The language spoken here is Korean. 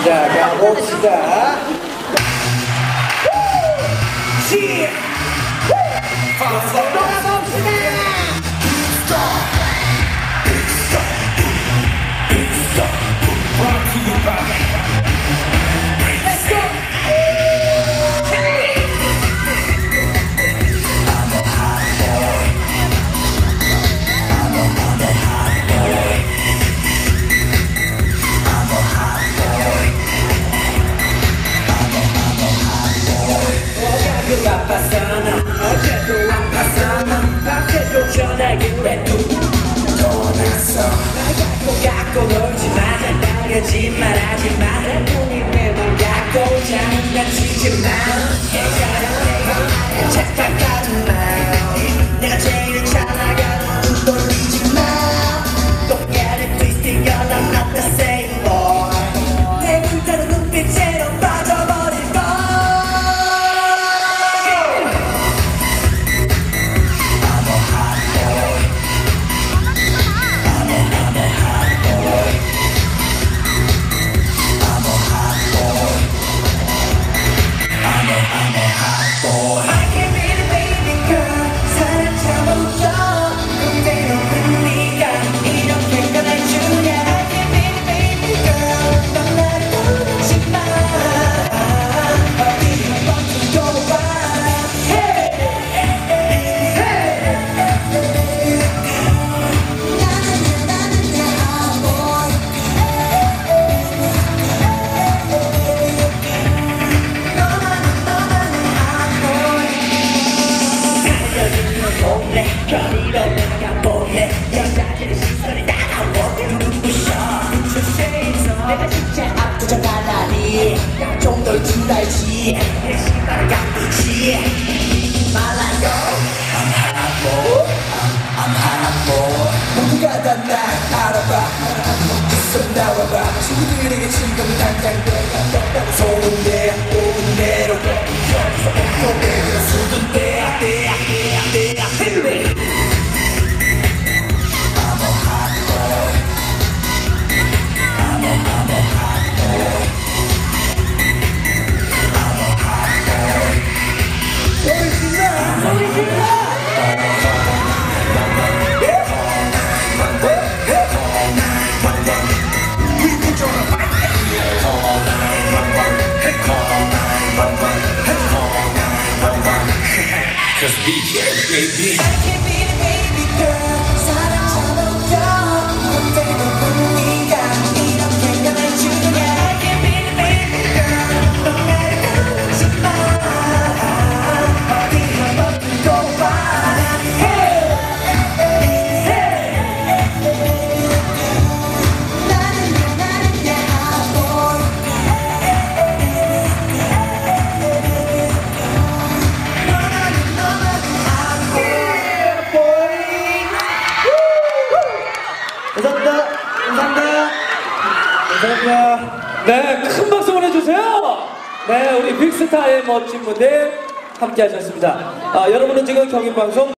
자, 가봅시다. 어제도 안 봤어 밤새도 전화기로 해도 떠났어 갖고 놀지 마 나가지 말하지 마 눈이 매번 갖고 장난치지 마 착각하지 마 내가 제일 잘 나가는 눈 돌리지 마 Don't get it twisted you're not the same boy 내 불타는 눈빛으로 빠져버릴 걸 저리로 나가볼래 여자들의 시선이 따가워 눈부셔 눈초세에서 내가 진짜 압도적 갈라리 좀 널 줄 알지 내 신발을 깎듯이 말라요 I'm hot boy I'm hot boy 모두가 다 날 알아봐 있어 나와봐 친구들에게 지금 당장 내가 떴다고 소문내 오는 대로 여기서 옥토베이로 수둔 대야 대야 대야 대야 대야 Cause DJ baby I can be the baby girl 사랑처럼 넌 때문에 네가 이렇게 변해주냐 I can be the baby girl 넌 나를 끊지 마 어디 한번 두고 봐 감사합니다. 감사합니다. 감사합니다. 네, 큰 박수 보내주세요. 네, 우리 빅스타의 멋진 무대 함께 하셨습니다. 여러분은 지금 경인방송